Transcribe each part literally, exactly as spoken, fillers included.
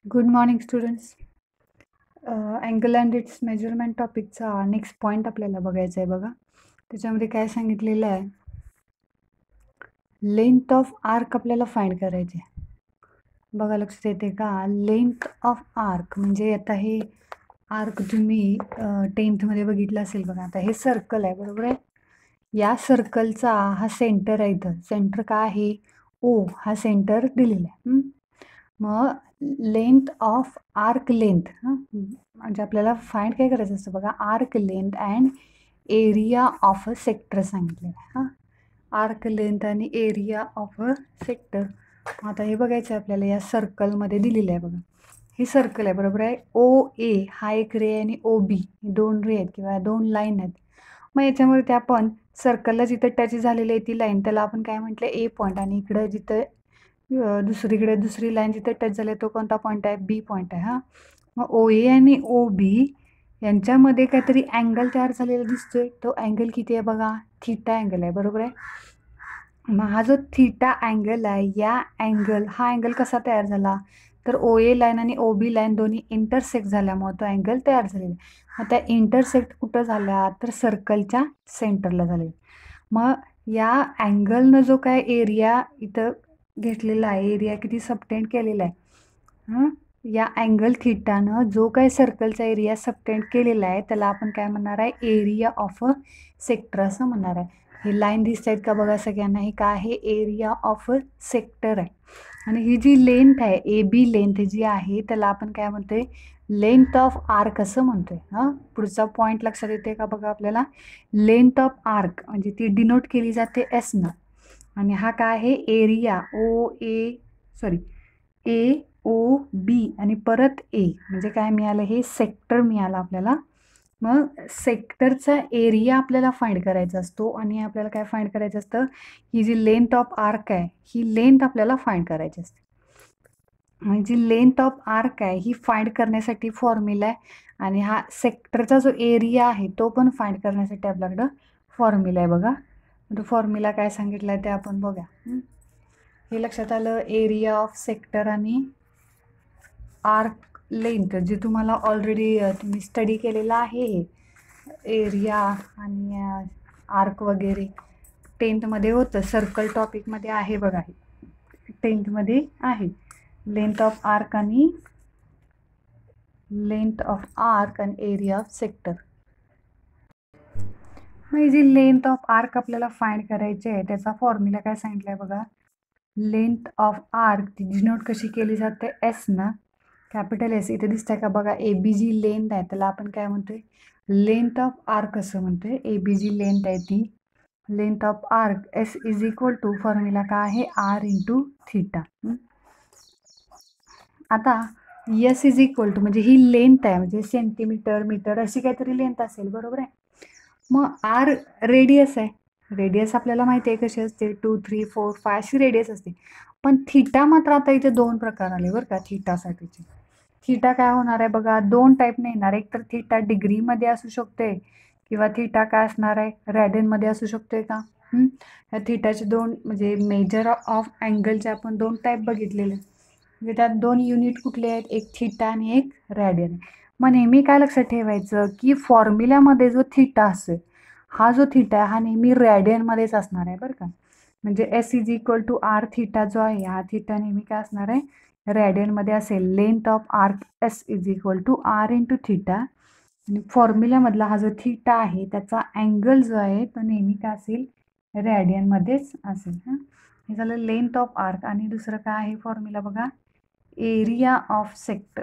Good morning students. Angle and its measurement टॉपिकचा next point आपल्याला बघायचा आहे बघा. त्याच्यामध्ये काय सांगितलेलं आहे, लेंथ ऑफ आर्क आपल्याला फाइंड करायचे. बघा लक्षात येते का? लेंथ ऑफ आर्क म्हणजे आता हे आर्क तुम्ही टेन्थमध्ये बघितलं असेल बघा. आता हे सर्कल आहे बरोबर आहे. या सर्कलचा हा सेंटर आहे, इथं सेंटर काय आहे? ओ हा सेंटर दिलेला आहे. मग लेंथ ऑफ आर्क लेंथ हां म्हणजे आपल्याला फाइंड काय करायचं असतं बघा, arc length and area of a sector सांगितलेलं आहे. हां आर्क लेंथ आणि एरिया ऑफ अ सेक्टर. आता हे बघायचं आहे आपल्याला, या सर्कलमध्ये दिलेलं आहे बघा. हे सर्कल आहे बरोबर आहे. ओ ए हा एक रे आणि ओ बी दोन रे आहेत किंवा दोन लाईन आहेत. मग याच्यामध्ये ते आपण सर्कलला जिथं टच झालेली आहे ती लाईन, त्याला आपण काय म्हटलं, ए पॉईंट. आणि इकडं जिथं दुसरीकडे दुसरी लाईन जिथे टच झाली तो कोणता पॉईंट आहे? बी पॉईंट आहे. हां मग ओ ए आणि ओ बी यांच्यामध्ये काहीतरी अँगल तयार झालेला दिसतोय. तो अँगल किती आहे बघा? थीटा अँगल आहे बरोबर आहे. मग हा जो थीटा अँगल आहे, या अँगल हा अँगल कसा तयार झाला? तर ओ ए लाईन आणि ओ बी लाईन दोन्ही इंटरसेक्ट झाल्यामुळे तो अँगल तयार झालेला. मग त्या इंटरसेक्ट कुठं झाल्या? तर सर्कलच्या सेंटरला झाले. मग या अँगलनं जो काय एरिया इथं घेतलेला आहे, एरिया किती सबटेंड केलेला आहे, हां या अँगल थीटानं जो काय सर्कलचा एरिया सबटेंड केलेला आहे त्याला आपण काय म्हणणार आहे? एरिया ऑफ अ सेक्टर असं म्हणणार आहे. ही लाईन दिसत आहेत का बघा सगळ्यांना? हे काय आहे? एरिया ऑफ अ सेक्टर आहे. आणि ही जी लेंथ आहे, ए बी लेंथ जी आहे त्याला आपण काय म्हणतोय? लेंथ ऑफ आर्क असं म्हणतोय. हां पुढचा पॉईंट लक्षात येते का बघा आपल्याला? लेंथ ऑफ आर्क म्हणजे ती डिनोट केली जाते एसनं. आणि हा काय आहे? एरिया ओ ए सॉरी ए ओ बी आणि परत ए म्हणजे काय मिळालं? हे सेक्टर मिळालं आपल्याला. मग सेक्टरचा एरिया आपल्याला फाइंड करायचा असतो आणि आपल्याला काय फाइंड करायचं असतं? ही जी लेंथ ऑफ आर्क आहे ही लेंथ आपल्याला फाइंड करायची असते. आणि जी लेंथ ऑफ आर्क आहे ही फाइंड करण्यासाठी फॉर्म्युला आहे. आणि हा सेक्टरचा जो एरिया आहे तो पण फाइंड करण्यासाठी आपल्याकडं फॉर्म्युला आहे बघा. तो फॉर्म्युला काय सांगितला आहे ते आपण बघा. हे लक्षात आलं? एरिया ऑफ सेक्टर आणि आर्क लेंथ जे तुम्हाला ऑलरेडी तुम्ही स्टडी केलेलं आहे. हे एरिया आणि आर्क वगैरे टेन्थमध्ये होतं, सर्कल टॉपिकमध्ये आहे बघा. हे टेन्थमध्ये आहे. लेंथ ऑफ आर्क आणि लेंथ ऑफ आर्क आणि एरिया ऑफ सेक्टर. मग ही जी लेंथ ऑफ आर्क आपल्याला फाइंड करायची आहे त्याचा फॉर्म्युला काय सांगितलं आहे बघा. लेंथ ऑफ आर्क ती डिनोट कशी केली जाते? एस ना, कॅपिटल एस. इथे दिसतंय का बघा? ए बी जी लेंथ आहे त्याला आपण काय म्हणतोय? लेंथ ऑफ आर्क असं म्हणतोय. ए बी जी लेंथ आहे ती length of arc S is equal to formula काय आहे? R into theta. आता एस इज इक्वल टू म्हणजे ही लेंथ आहे, म्हणजे सेंटीमीटर मीटर अशी काहीतरी लेंथ असेल बरोबर आहे. मग आर रेडियस आहे. रेडियस आपल्याला माहिती आहे कशी असते? टू थ्री फोर फाय अशी रेडियस असते. पण थीटा मात्र आता इथे दोन प्रकार आले बरं का थिटासाठीचे. थीटा काय होणार आहे बघा? दोन टाईपने येणार. एक तर थीटा डिग्रीमध्ये असू शकते किंवा थीटा काय असणार आहे? रॅडियनमध्ये असू शकतोय का? ह्या थीटाचे दोन म्हणजे मेजर ऑफ अँगलचे आपण दोन टाईप बघितलेले. म्हणजे त्यात दोन युनिट कुठले आहेत? एक थीटा आणि एक रॅडियन. मग नेहमी काय लक्षात ठेवायचं की फॉर्म्युल्यामध्ये जो थीटा असेल हा जो थीटा आहे हा नेहमी रॅडियनमध्येच असणार आहे बरं का. म्हणजे S is equal to R theta जो आहे हा थीटा नेहमी काय असणार आहे? रॅडियनमध्ये असेल. Length of arc S is equal to R into theta. आणि फॉर्म्युल्यामधला हा जो थीटा आहे त्याचा अँगल जो आहे तो नेहमी काय असेल? रॅडियनमध्येच असेल. हां हे झालं लेंथ ऑफ आर्क. आणि दुसरं काय आहे फॉर्म्युला बघा? Area of sector.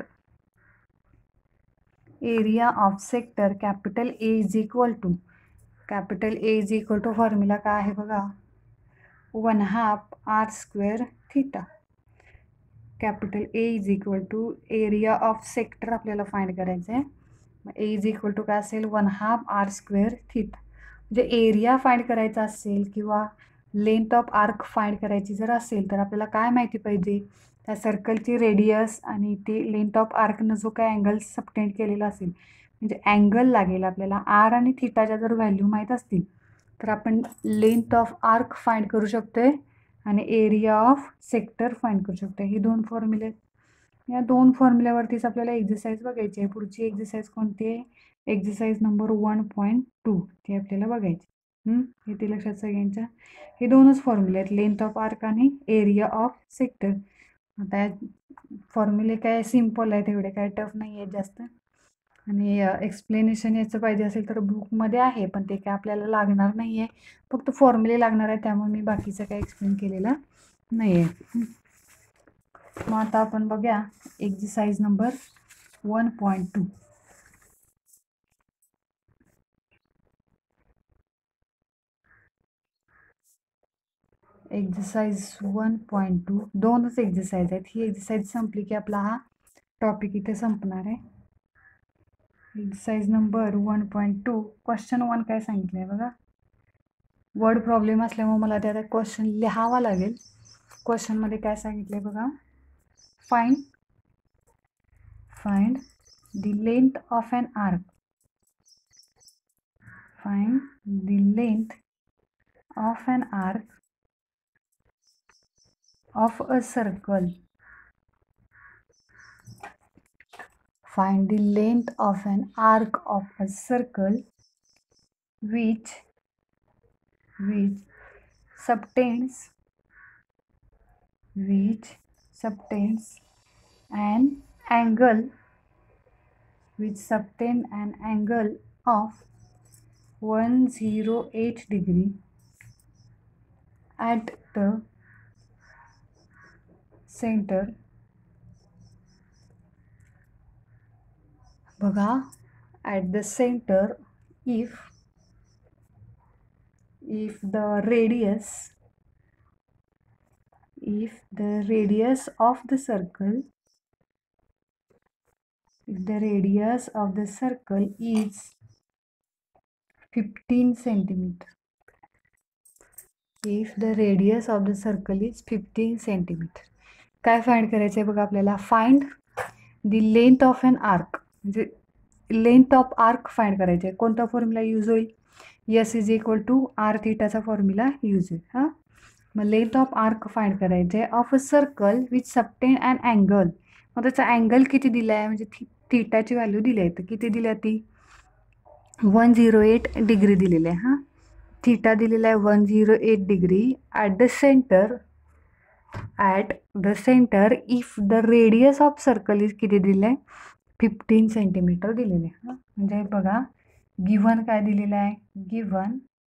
Area of sector capital A is equal to capital A is equal to formula काय आहे बघा? One half R square theta. Capital A is equal to area of sector आपल्याला find करायचं आहे. मग A is equal to काय असेल? One half R square theta. म्हणजे एरिया फाइंड करायचा असेल किंवा लेंथ ऑफ आर्क फाइंड करायची जर असेल तर आपल्याला काय माहिती पाहिजे? त्या सर्कलची रेडियस आणि ती लेंथ ऑफ आर्कनं जो काय अँगल सबटेंड केलेला असेल म्हणजे अँगल लागेल आपल्याला. आर आणि थीटाच्या जर व्हॅल्यू माहीत असतील तर आपण लेंथ ऑफ आर्क फाइंड करू शकतोय आणि एरिया ऑफ सेक्टर फाइंड करू शकतो. ही दोन फॉर्म्युले या दोन फॉर्म्युल्यावरतीच आपल्याला एक्झरसाइज बघायची आहे. पुढची एक्झरसाइज कोणती आहे? Exercise number one point two ती आपल्याला बघायची. इथे लक्षात सगळ्यांच्या हे दोनच फॉर्म्युले आहेत, लेंथ ऑफ आर्क आणि एरिया ऑफ सेक्टर. आता फॉर्म्युले काय सिम्पल आहेत, एवढे काय टफ नाही आहेत जास्त. आणि एक्सप्लेनेशन याचं पाहिजे असेल तर बुकमध्ये आहे, पण ते काय आपल्याला लागणार नाही आहे, फक्त फॉर्म्युले लागणार आहे. त्यामुळे मी बाकीचं काय एक्सप्लेन केलेलं नाही आहे. मग आता आपण बघूया exercise number one point two. Exercise one point two दोनच एक्झरसाइज आहेत. ही एक्झरसाइज संपली की आपला हा टॉपिक इथे संपणार आहे. Exercise number one point two question one काय सांगितलं आहे बघा. वर्ड प्रॉब्लेम असल्यामुळे मला त्याचा क्वेश्चन लिहावा लागेल. क्वेश्चनमध्ये काय सांगितलं आहे बघा. Find find the length of an arc. Find the length of an arc of a circle. Find the length of an arc of a circle which which subtends which subtends an angle which subtend an angle of one hundred eight degree at the center. बघा, at the center if if the radius if the radius of the circle if the radius of the circle is fifteen centimeter. If the radius of the circle is fifteen centimeter. काय find करायचं आहे बघा आपल्याला. Find the length of an arc, म्हणजे length of arc find करायचे आहे. कोणता formula use होईल? S is equal to R थिटाचा फॉर्म्युला यूज होईल. हां, मग लेंथ ऑफ आर्क फाइंड करायचे आहे of a circle which subtend and angle. मग त्याचा अँगल किती दिला आहे, म्हणजे थी थिटाची व्हॅल्यू दिली आहे. तर किती दिली आहे ती? वन झिरो एट डिग्री दिलेली आहे. हां, थिटा दिलेला आहे one zero eight degree at the centre at the centre if the radius of circle is किती दिलं आहे? फिफ्टीन सेंटीमीटर दिलेले आहे. हां, म्हणजे बघा गिवन काय दिलेलं आहे? Given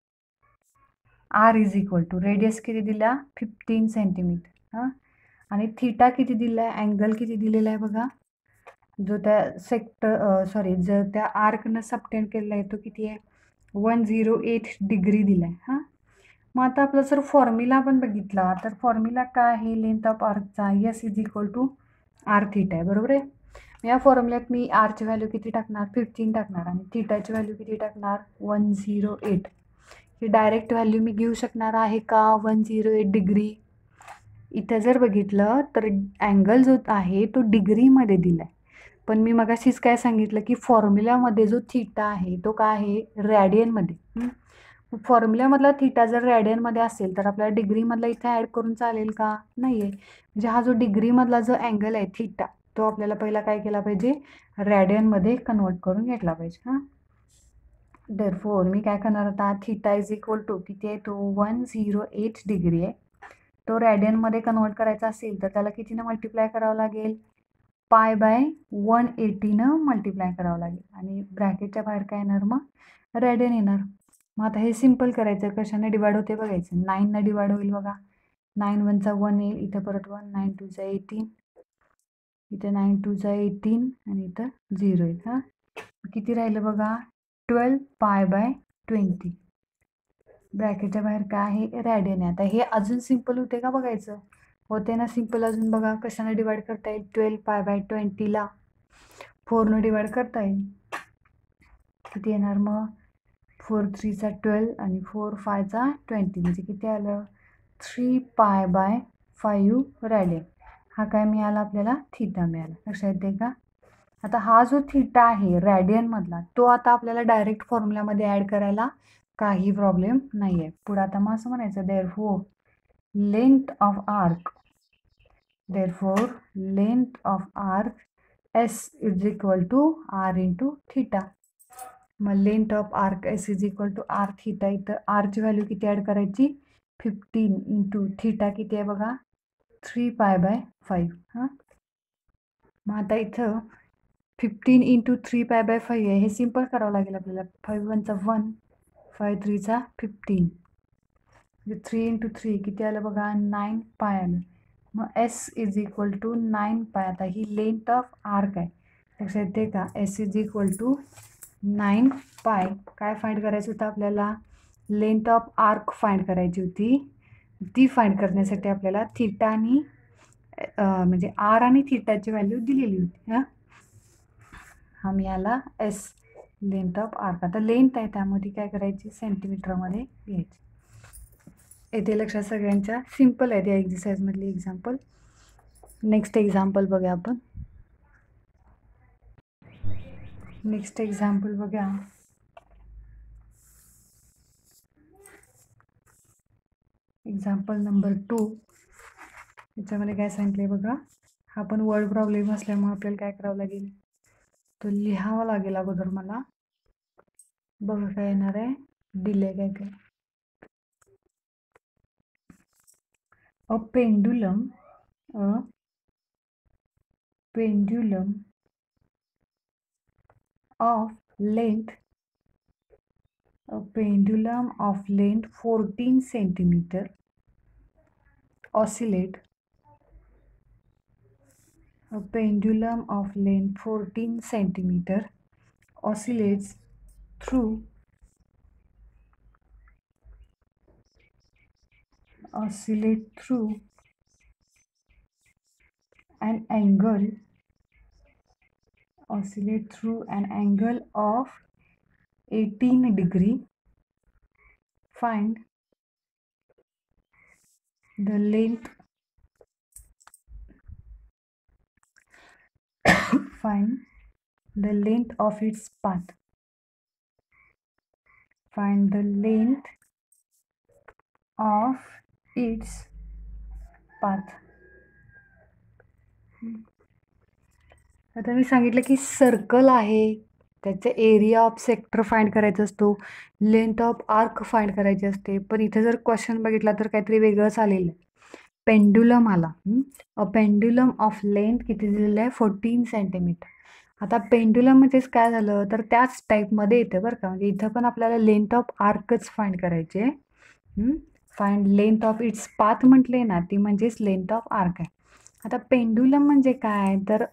R is equal to radius किती दिला? Fifteen centimetre. हां, आणि थिटा किती दिला आहे? अँगल किती दिलेला आहे बघा. जो त्या सेक्टर सॉरी जर त्या आर्कनं सबटेंड केलेला आहे तो किती आहे? वन झिरो एट डिग्री दिला आहे. हां, मग आता आपला जर फॉर्म्युला आपण बघितला तर फॉर्म्युला काय आहे लेंथ ऑफ आर्कचा? S is equal to R theta आहे, बरोबर आहे. या फॉर्म्युल्यात मी आरची व्हॅल्यू किती टाकणार? फिफ्टीन टाकणार आणि थिटाची व्हॅल्यू किती टाकणार? One zero eight. ही डायरेक्ट व्हॅल्यू मी घेऊ शकणार आहे का? One zero eight degree. इथं जर बघितलं तर अँगल जो आहे तो डिग्रीमध्ये दिला आहे, पण मी मगाशीच काय सांगितलं की फॉर्म्युल्यामध्ये जो थिटा आहे तो काय आहे? रॅडियनमध्ये. फॉर्म्युल्यामधला थिटा जर रॅडियनमध्ये असेल तर आपल्याला डिग्रीमधला इथे ॲड करून चालेल का? नाही आहे. म्हणजे हा जो डिग्रीमधला जो अँगल आहे थिटा तो आपल्याला पहिला काय केला पाहिजे? रॅडियनमध्ये कन्वर्ट करून घेतला पाहिजे. हां, देअरफॉर मी काय करणार आता? थिटा इज इक्वल टू किती आहे तो? वन झिरो एट डिग्री आहे. तो रॅडियनमध्ये कन्वर्ट करायचा असेल तर त्याला कितीनं मल्टिप्लाय करावं लागेल? पाय बाय वन एटीनं मल्टिप्लाय करावं लागेल आणि ब्रॅकेटच्या बाहेर काय येणार? मग रॅडियन येणार. मग आता हे सिम्पल करायचं. कशाने डिवाइड होते बघायचं. नाईननं डिवाइड होईल बघा. नाईन वनचा वन येईल, इथं परत वन, नाईन टूचा एटीन, इथं नाईन टूचा एटीन आणि इथं झिरो येईल. हां, किती राहिलं बघा? Twelve pi by twenty. ब्रॅकेटच्या बाहेर काय आहे? रॅडियन आहे. आता हे अजून सिम्पल होते का बघायचं. होते ना सिम्पल अजून. बघा कशाने डिवाइड करता येईल? ट्वेल्व पाय बाय ट्वेंटीला फोरनं डिवाइड करता येईल. किती येणार मग? फोर थ्रीचा ट्वेल्व आणि फोर फायचा ट्वेंटी, म्हणजे किती आलं? Three pi by five radian. हा काय मिळाला आपल्याला? थिटा मिळाला. लक्षात येते का? आता हा जो थिटा आहे रॅडियनमधला तो आता आपल्याला डायरेक्ट फॉर्म्युल्यामध्ये ॲड करायला काही प्रॉब्लेम नाही आहे. पुढे आता मग असं म्हणायचं therefore length of arc Therefore, length of arc S is equal to R into theta. मग length of arc S is equal to R theta. इथं आरची व्हॅल्यू किती ॲड करायची? फिफ्टीन इंटू थिटा किती आहे बघा? Three pi by five. हां, मग आता इथं fifteen into three pi by five आहे. हे सिम्पल करावं लागेल आपल्याला. फाईव्ह वनचा वन, फाईव्ह थ्रीचा फिफ्टीन, म्हणजे थ्री इंटू थ्री किती आलं बघा? नाईन पाय आलं. मग S is equal to nine pi. आता ही लेंथ ऑफ आर्क आहे, लक्षात येते का? S is equal to nine pi. काय फाइंड करायचं होतं आपल्याला? लेंथ ऑफ आर्क फाइंड करायची होती. ती फाइंड करण्यासाठी आपल्याला थिटा आणि म्हणजे आर आणि थिटाची व्हॅल्यू दिलेली होती. हां, हा मी आला एस लेंथ ऑफ आर्क. आता लेंथ आहे त्यामध्ये काय करायची? सेंटीमीटरमध्ये घ्यायची. येथे लक्षात सगळ्यांच्या सिम्पल आहे त्या एक्झरसाइजमधली एक्झाम्पल. नेक्स्ट एक्झाम्पल बघा आपण. नेक्स्ट एक्झाम्पल बघा. Example number two. याच्यामध्ये काय सांगितलंय बघा. हा पण वर्ड प्रॉब्लेम असल्यामुळे आपल्याला काय करावं लागेल? तो लिहावं लागेल अगोदर मला. बघा काय येणार आहे. दिले काय काय. A pendulum a pendulum of length a pendulum of length fourteen centimeter oscillate a pendulum of length fourteen centimeter oscillates through oscillate through an angle oscillate through an angle of eighteen degree. Find the length find the length of its path. Find the length of its path. आता मी सांगितलं की circle आहे, त्याचे area of sector find करायचा असतो, length of arc find करायची असते. पण इथे जर क्वेश्चन बघितला तर काहीतरी वेगळंच आलेलं आहे. पेंडुलम आला. अ पेंडुलम ऑफ लेंथ किती दिलेलं आहे? Fourteen centimetre. आता पेंडुलम म्हणजेच काय झालं तर त्याच टाईपमध्ये येतं बरं का. म्हणजे इथं पण आपल्याला लेंथ ऑफ आर्कच फाइंड करायचे. Find length of its path म्हटले ना, ती म्हणजेच लेंथ ऑफ आर्क आहे. आता पेंडुलम म्हणजे काय तर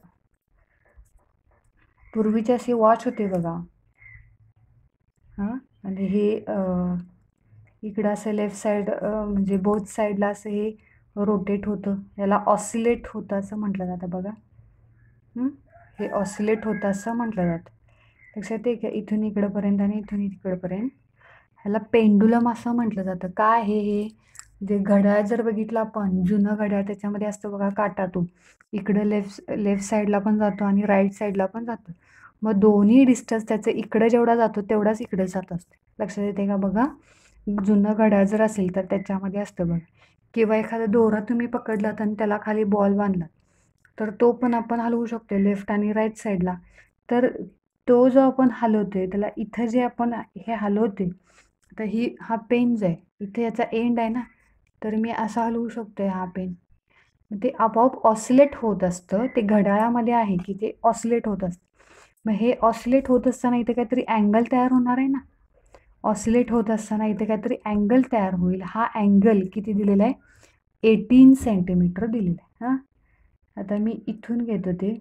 पूर्वीचे असे वॉच होते बघा. हां, आणि हे इकडं असं लेफ्ट साईड म्हणजे बोथ साईडला असं हे रोटेट होतं, याला ऑसिलेट होतं असं म्हटलं जातं बघा. हे ऑसिलेट होतं असं म्हटलं जातं. लक्षात आहे का? इथून इकडंपर्यंत आणि इथून इकडंपर्यंत ह्याला पेंडुलम असं म्हटलं जातं. काय हे हे जे घड्याळ जर बघितलं आपण, जुनं घड्याळ, त्याच्यामध्ये असतं बघा काटा. तो इकडं लेफ्ट लेफ्ट साईडला पण जातो आणि राईट साईडला पण जातो. मग दोन्ही डिस्टन्स त्याचं इकडं जेवढा जातो तेवढाच इकडे जात असते. लक्षात येते का बघा? जुनं घड्याळ जर असेल तर त्याच्यामध्ये असतं बघा. किंवा एखादा दोरा तुम्ही पकडलात आणि त्याला खाली बॉल बांधला तर तो पण आपण हलवू शकतो लेफ्ट आणि राईट साईडला. तर तो जो आपण हलवतोय त्याला इथं जे आपण हे हलवते, तर ही हा पेन जो आहे इथे याचा एंड आहे ना, तर मी असा हलवू शकतोय हा पेन. ते आपोआप ऑसिलेट होत असतं. ते घड्याळामध्ये आहे की ते ऑसिलेट होत असतं. मग हे ऑसिलेट होत असताना इथे काहीतरी अँगल तयार होणार आहे ना. ऑसिलेट होत असताना इथे काहीतरी अँगल तयार होईल. हा अँगल किती दिलेला आहे? एटीन सेंटीमीटर दिलेला आहे. हां, आता मी इथून घेतो ते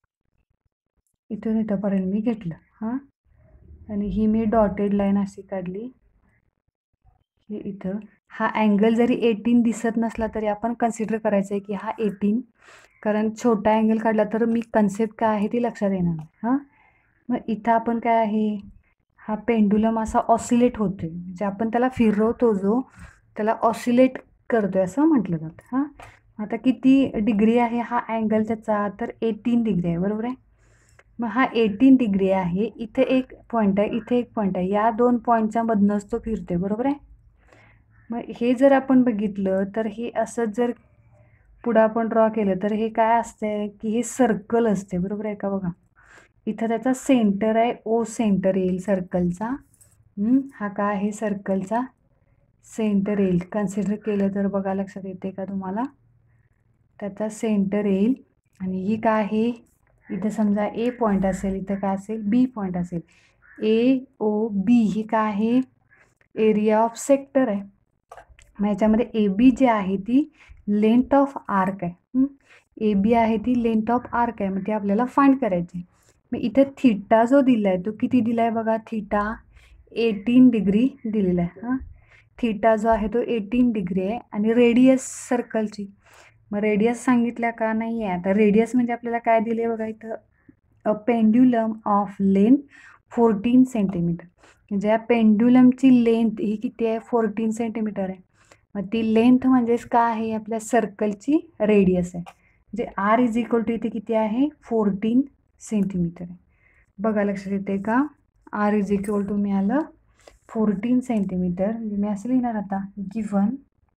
इथून इथंपर्यंत मी घेतलं. हां, आणि ही मी डॉटेड लाईन अशी काढली. हे इथं हा अँगल जरी एटीन दिसत नसला तरी आपण कन्सिडर करायचं आहे की हा एटीन, कारण छोटा अँगल काढला तर मी कन्सेप्ट काय आहे ती लक्षात येणार नाही. हां, मग इथं आपण काय आहे, हा पेंडुलम असा ऑसिलेट होतोय, म्हणजे आपण त्याला फिरवतो जो त्याला ऑसिलेट करतोय असं म्हटलं जातं. हां, आता किती डिग्री आहे हा अँगल त्याचा? तर एटीन डिग्री आहे, बरोबर आहे. मग हा एटीन डिग्री आहे. इथे एक पॉईंट आहे, इथे एक पॉईंट आहे, या दोन पॉईंटच्या मधनंच तो फिरतोय, बरोबर आहे. मग हे जर आपण बघितलं तर हे असं जर पुढं आपण ड्रॉ केलं तर हे काय असतंय की हे सर्कल असते, बरोबर आहे का? बघा इथं त्याचा सेंटर आहे, ओ सेंटर येईल सर्कलचा. हा काय आहे सर्कलचा सेंटर येईल. कन्सिडर केलं तर बघा लक्षात येते का तुम्हाला? त्याचा सेंटर येईल. आणि ही काय आहे, इथं समजा ए पॉईंट असेल, इथं काय असेल बी पॉईंट असेल. ए ओ बी ही काय आहे एरिया ऑफ सेक्टर आहे. मग याच्यामध्ये ए बी जी आहे ती लेंथ ऑफ आर्क आहे. ए बी आहे ती लेंथ ऑफ आर्क आहे, मग ती आपल्याला फाइंड करायची. मग इथे थिटा जो दिला आहे तो किती दिला आहे बघा, थिटा एटीन डिग्री दिलेला आहे. हां थिटा जो आहे तो एटीन डिग्री आहे. आणि रेडियस सर्कलची, मग रेडियस सांगितल्या का नाही आहे. आता रेडियस म्हणजे आपल्याला काय दिले बघा इथं, a pendulum of length fourteen centimetre. म्हणजे या पेंड्युलमची लेंथ ही किती आहे, फोर्टीन सेंटीमीटर आहे. मग ती लेंथ म्हणजेच काय आहे, आपल्या सर्कलची रेडियस आहे. म्हणजे आर इज इक्वल टू इथे किती आहे, फोर्टीन सेंटीमीटर आहे. बघा लक्षात येते का? आर इज इक्वल टू मिळालं फोर्टीन सेंटीमीटर. म्हणजे मी असं लिहिणार आता, given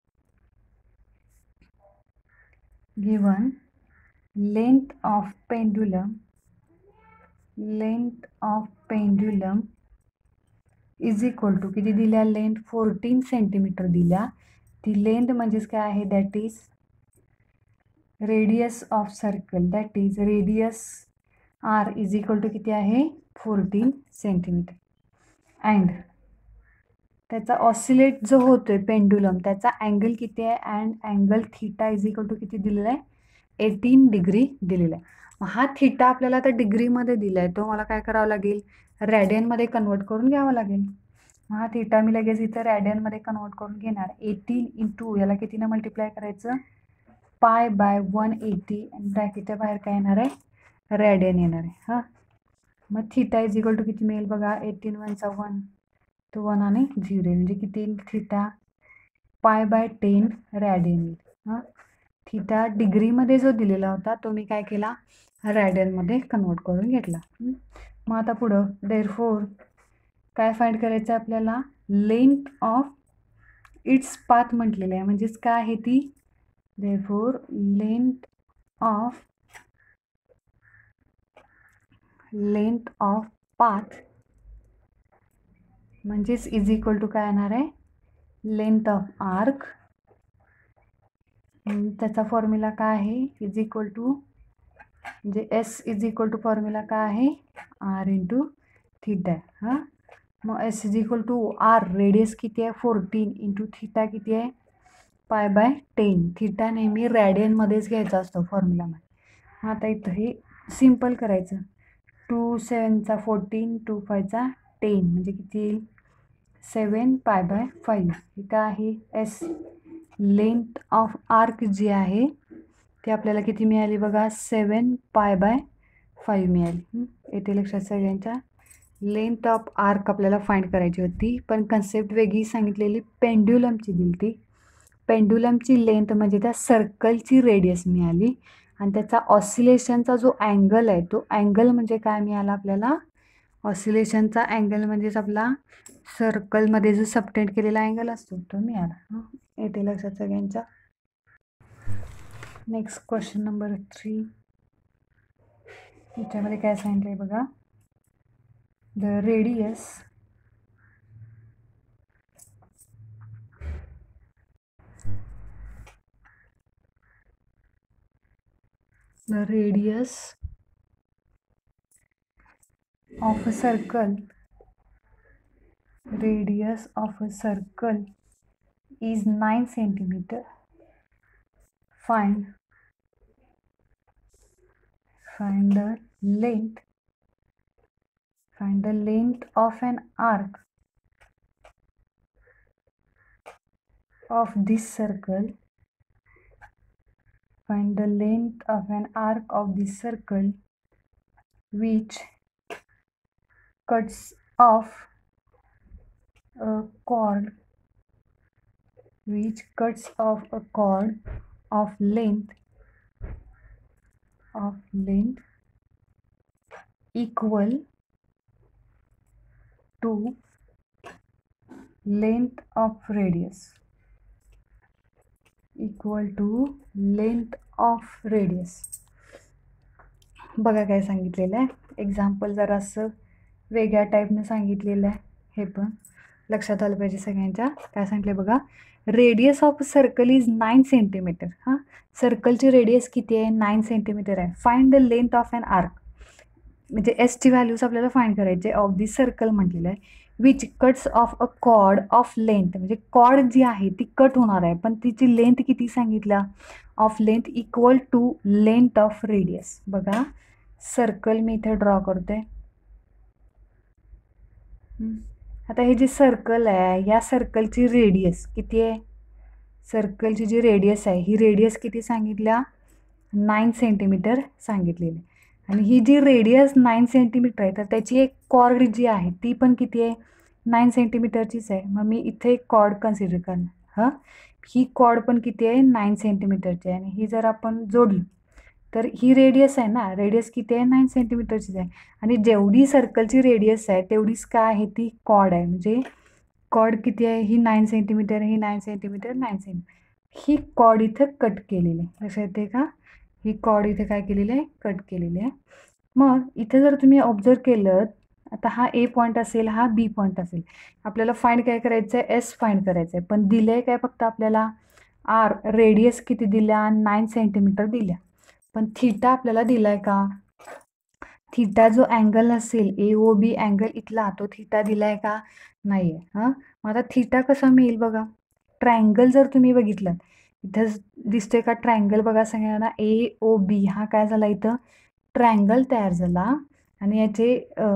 given length of pendulum length of pendulum is equal to किती दिल्या, लेंथ फोर्टीन सेंटीमीटर दिल्या. ती लेंथ म्हणजेच काय आहे, that is radius of circle, that is radius R is equal to किती आहे, फोर्टीन सेंटीमीटर. अँड त्याचा ऑसिलेट जो होतोय पेंडुलम त्याचा अँगल किती आहे, and angle theta is equal to किती दिलेला आहे, एटीन डिग्री दिलेला आहे. मग हा थिटा आपल्याला आता डिग्रीमध्ये दिला आहे, तो मला काय करावं लागेल, रॅडियनमध्ये कन्वर्ट करून घ्यावं लागेल. मग हा थिटा मी लगेच इथं रॅडियनमध्ये कन्वर्ट करून घेणार. एटीन इंटू याला कितीनं मल्टिप्लाय करायचं, पाय बाय वन एटी, आणि ब्रॅकेटच्या बाहेर काय येणार आहे, रॅडियन येणार आहे. हां मग थिटा इज इक्वल टू किती मिळेल बघा, एटीन वनचा वन, तो वन आणि झिरो, म्हणजे किती theta, pi by ten radian येईल. हां थिटा डिग्रीमध्ये जो दिलेला होता तो मी काय केला, रॅडियनमध्ये कन्वर्ट करून घेतला. मग आता पुढं देअरफॉर काय फाइंड करायचं आहे आपल्याला, लेंथ ऑफ इट्स पाथ म्हटलेलं आहे. म्हणजेच काय आहे ती, therefore length of length of path म्हणजेच इज इक्वल टू काय येणार आहे, लेंथ ऑफ आर्क. त्याचा फॉर्म्युला काय आहे, इज इक्वल टू म्हणजे S is equal to formula काय आहे, आर इंटू थिटा. हां मग S is equal to R, radius किती आहे फोर्टीन, इंटू थिटा किती आहे, पाय बाय टेन. थिटा नेहमी रॅडियनमध्येच घ्यायचा असतो फॉर्म्युलामध्ये. मग आता इथं हे सिम्पल करायचं, टू सेवनचा फोर्टीन, टू फायचा टेन, म्हणजे किती येईल, सेवन पाय बाय फाईव्ह. हे काय आहे, एस लेंथ ऑफ आर्क जी आहे ती आपल्याला किती मिळाली बघा, सेवन पाय बाय फाईव्ह मिळाली. येते लक्षात सगळ्यांच्या. लेंथ ऑफ आर्क आपल्याला फाइंड करायची होती, पण कन्सेप्ट वेगळी सांगितलेली, पेंड्युलमची दिली ती. पेंड्युलमची लेंथ म्हणजे त्या सर्कलची रेडियस मिळाली, आणि त्याचा ऑसिलेशनचा जो अँगल आहे तो अँगल म्हणजे काय मिळाला आपल्याला, ऑसिलेशनचा अँगल म्हणजेच आपला सर्कलमध्ये जो सबटेंड केलेला अँगल असतो तो मिळाला. येते लक्षात सगळ्यांच्या. नेक्स्ट क्वेश्चन नंबर थ्री, याच्यामध्ये काय सांगितलंय बघा, the radius the radius of a circle radius of a circle is nine centimeter. Find find the length find the length of an arc of this circle find the length of an arc of this circle which cuts off a chord which cuts off a chord of length of length equal to length of radius equal to length of radius. बघा काय सांगितलेलं आहे. Example जरा असं वेगळ्या टाईपनं सांगितलेलं आहे. हे पण लक्षात आलं पाहिजे सगळ्यांच्या. काय सांगितलं बघा, radius of circle is nine centimetre. हां, सर्कलची रेडियस किती आहे? नाईन सेंटीमीटर आहे. Find the length of an arc, म्हणजे एसची व्हॅल्यूज आपल्याला फाइंड करायचे ऑफ दी सर्कल म्हटलेलं आहे. Which cuts off a chord of length, म्हणजे कॉर्ड जी आहे ती कट होणार आहे, पण तिची लेंथ किती सांगितला? Of length equal to length of radius. बघा सर्कल मी इथे ड्रॉ करते. आता हे जे सर्कल आहे, या सर्कलची रेडियस किती आहे? सर्कलची जी रेडियस आहे ही रेडियस किती सांगितल्या? नाईन सेंटीमीटर सांगितलेली. आणि ही जी रेडियस नाईन सेंटीमीटर आहे तर त्याची एक कॉर्ड जी आहे ती पण किती आहे? नाईन सेंटीमीटरचीच आहे. मग मी इथे एक कॉर्ड कन्सिडर करणार. हां, ही कॉर्ड पण किती आहे? नाईन सेंटीमीटरची आहे. आणि ही जर आपण जोडली तर ही रेडियस आहे ना, रेडियस किती आहे? नाईन सेंटीमीटरचीच आहे. आणि जेवढी सर्कलची रेडियस आहे तेवढीच काय आहे? ती कॉर्ड आहे. म्हणजे कॉर्ड किती आहे? ही नाईन सेंटीमीटर, ही नाईन सेंटीमीटर, नाईन सेंटीमीटर. ही कॉर्ड इथं कट केलेली आहे. लक्षात येते का? ही कॉर्ड इथे काय केलेली आहे? कट केलेली आहे. मग इथे जर तुम्ही ऑब्झर्व केलं, आता हा ए पॉईंट असेल, हा बी पॉईंट असेल. आपल्याला फाइंड काय करायचं आहे? एस फाइंड करायचं आहे. पण दिलं आहे काय फक्त आपल्याला? आर, रेडियस किती दिल्या? नाईन सेंटीमीटर दिल्या. पण थिटा आपल्याला दिलाय का? थिटा जो अँगल असेल ए ओ बी अँगल इथला, तो थिटा दिलाय का? नाही आहे. हां, मग आता थिटा कसा मिळेल बघा. ट्रायंगल जर तुम्ही बघितलं इथं दिसतोय का ट्रायंगल? बघा सगळ्यांना ए ओ बी हा काय झाला? इथं ट्रायंगल तयार झाला. आणि याचे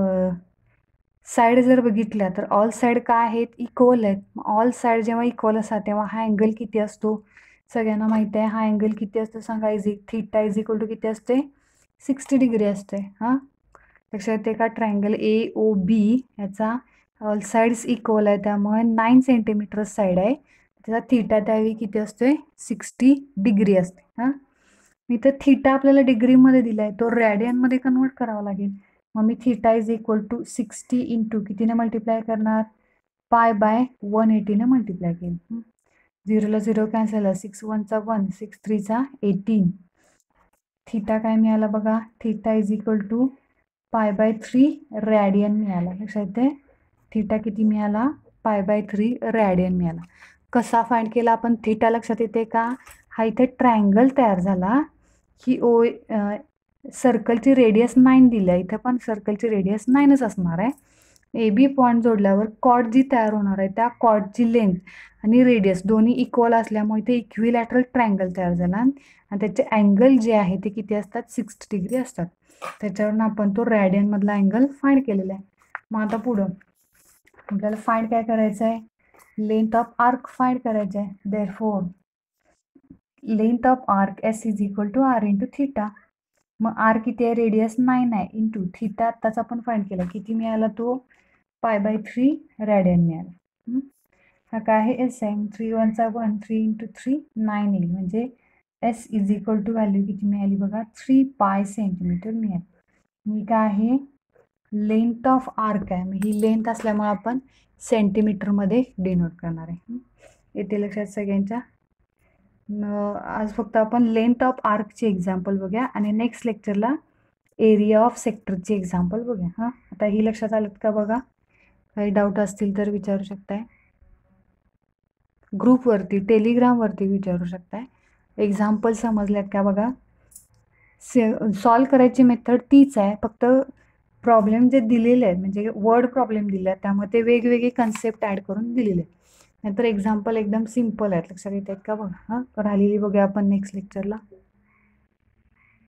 साईड जर बघितल्या तर ऑल साईड काय आहेत? इक्वल आहेत. ऑल साईड जेव्हा इक्वल असतात तेव्हा हा अँगल किती असतो? सगळ्यांना माहिती आहे. हा अँगल किती असतो सांगा? Is theta is equal to किती असते? सिक्स्टी डिग्री असते. हां, लक्षात येते का? ट्रायंगल ए ओ बी याचा ऑल साईड्स इक्वल आहे, त्यामुळे नाईन सेंटीमीटर साईड आहे. त्याचा थिटा त्यावेळी किती असतोय? सिक्स्टी डिग्री असते. हां, इथं थिटा आपल्याला डिग्रीमध्ये दिला आहे, तो रॅडियनमध्ये कन्वर्ट करावा लागेल. मग मी theta is equal to sixty into कितीने मल्टिप्लाय करणार? पाय बाय वन एटीने मल्टिप्लाय केलं. झिरोला झिरो कॅन्सल, सिक्स वनचा वन, सिक्स थ्रीचा एटीन. थिटा काय मिळाला बघा? Theta is equal to pi by three radian मिळाला. लक्षात येते? थिटा किती मिळाला? पाय बाय थ्री रॅडियन मिळाला. कसा फाइंड केला आपण थिटा? लक्षात येते का? हा इथे ट्रायंगल तयार झाला. ही ओ सर्कलची रेडियस नाईन दिली आहे, इथं पण सर्कलची रेडियस नाईनच असणार आहे. ए बी पॉईंट जोडल्यावर कॉर्ड जी तयार होणार आहे त्या कॉर्डची लेंथ आणि रेडियस दोन्ही इक्वल असल्यामुळे इथे इक्विलॅटरल ट्रायंगल तयार झाला. आणि त्याचे अँगल जे आहे ते किती असतात? सिक्स्टी डिग्री असतात. त्याच्यावरून आपण तो रॅडियनमधला अँगल फाइंड केलेला आहे. मग आता पुढं आपल्याला फाइंड काय करायचं आहे? लेंथ ऑफ आर्क फाइंड करायचं आहे. Therefore length of arc S is equal to R into theta. मग आर किती आहे? रेडियस नाईन आहे इंटू थिटा आत्ताच आपण फाइंड केला. किती मिळाला? तो पाय बाय थ्री रॅडियन मिळाला. हा काय आहे? एस आहे. थ्री वनचा one, three into three nine येईल. म्हणजे S is equal to value किती मिळाली बघा? थ्री पाय सेंटीमीटर मिळाली. मी काय आहे? लेंथ ऑफ आर्क आहे. मग ही लेंथ असल्यामुळे आपण सेंटीमीटरमध्ये डिनोट करणार आहे. येते लक्षात सगळ्यांच्या? आज फक्त आपण लेंथ ऑफ आर्कची एक्झाम्पल बघूया आणि नेक्स्ट लेक्चरला एरिया ऑफ सेक्टरची एक्झाम्पल बघूया. हां, आता ही लक्षात आलं का बघा? काही डाऊट असतील तर विचारू शकताय. ग्रुपवरती टेलिग्रामवरती विचारू शकताय. एक्झाम्पल समजल्यात का बघा? से सॉल्व करायची मेथड तीच आहे, फक्त प्रॉब्लेम जे दिलेले आहेत म्हणजे वर्ड प्रॉब्लेम दिले आहेत त्यामुळे ते वेगवेगळे कन्सेप्ट ॲड करून दिलेले आहेत. नाहीतर एक्झाम्पल एकदम सिम्पल आहेत. लक्षात येत आहेत का बघा? हां, राहिलेली बघूया आपण नेक्स्ट लेक्चरला.